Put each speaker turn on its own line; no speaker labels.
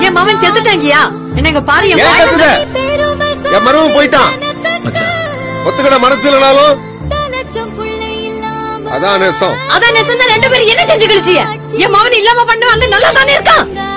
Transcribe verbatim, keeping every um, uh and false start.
என் மவன் செத்துட்டாங்கயா. என்னங்க பாரு,
என் மருமன் போயிட்டான். ஒத்துக்கிட மனசு இல்லனாலும் அதான் நேசம்.
அதான் நேசம். ரெண்டு பேரும் என்ன செஞ்சு கழிச்சிய? என் மவன் இல்லாம பண்ணுவாங்க. நல்லா தானே இருக்கான்.